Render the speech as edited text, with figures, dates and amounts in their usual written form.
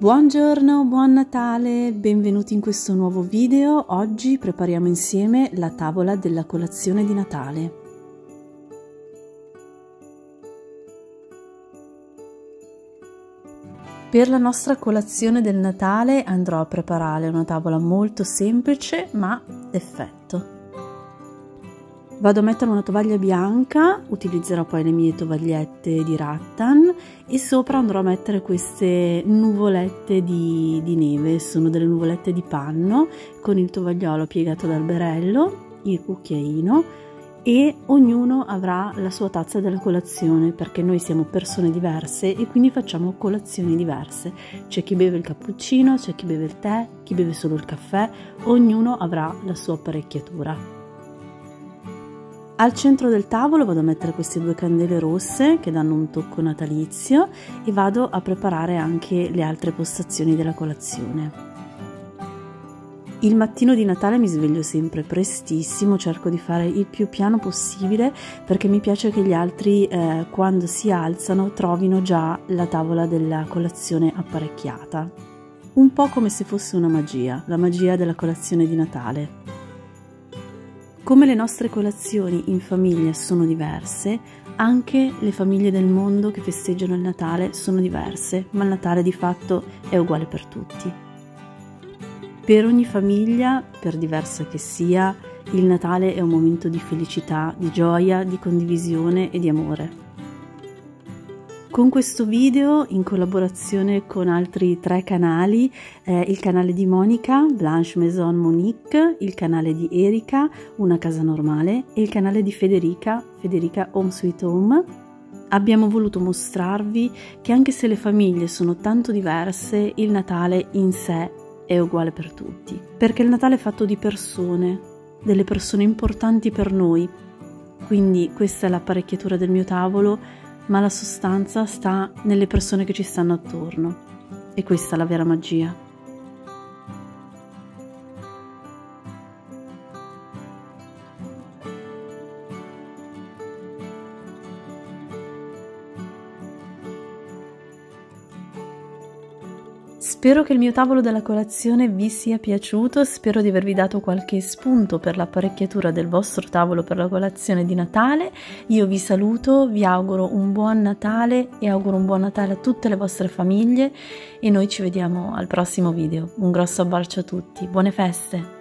Buongiorno, buon Natale, benvenuti in questo nuovo video. Oggi prepariamo insieme la tavola della colazione di Natale. Per la nostra colazione del Natale andrò a preparare una tavola molto semplice ma d'effetto. Vado a mettere una tovaglia bianca, utilizzerò poi le mie tovagliette di rattan e sopra andrò a mettere queste nuvolette di neve. Sono delle nuvolette di panno con il tovagliolo piegato d'alberello, il cucchiaino, e ognuno avrà la sua tazza della colazione perché noi siamo persone diverse e quindi facciamo colazioni diverse. C'è chi beve il cappuccino, c'è chi beve il tè, chi beve solo il caffè, ognuno avrà la sua apparecchiatura. Al centro del tavolo vado a mettere queste due candele rosse che danno un tocco natalizio e vado a preparare anche le altre postazioni della colazione. Il mattino di Natale mi sveglio sempre prestissimo, cerco di fare il più piano possibile perché mi piace che gli altri quando si alzano trovino già la tavola della colazione apparecchiata. Un po' come se fosse una magia, la magia della colazione di Natale. Come le nostre colazioni in famiglia sono diverse, anche le famiglie del mondo che festeggiano il Natale sono diverse, ma il Natale di fatto è uguale per tutti. Per ogni famiglia, per diversa che sia, il Natale è un momento di felicità, di gioia, di condivisione e di amore. Con questo video, in collaborazione con altri 3 canali, il canale di Monica, Blanche Maison Monique, il canale di Erika, Una Casa Normale, e il canale di Federica, Federica Home Sweet Home, abbiamo voluto mostrarvi che anche se le famiglie sono tanto diverse, il Natale in sé è uguale per tutti. Perché il Natale è fatto di persone, delle persone importanti per noi. Quindi questa è l'apparecchiatura del mio tavolo, ma la sostanza sta nelle persone che ci stanno attorno e questa è la vera magia. Spero che il mio tavolo della colazione vi sia piaciuto, spero di avervi dato qualche spunto per l'apparecchiatura del vostro tavolo per la colazione di Natale. Io vi saluto, vi auguro un buon Natale e auguro un buon Natale a tutte le vostre famiglie e noi ci vediamo al prossimo video. Un grosso abbraccio a tutti, buone feste!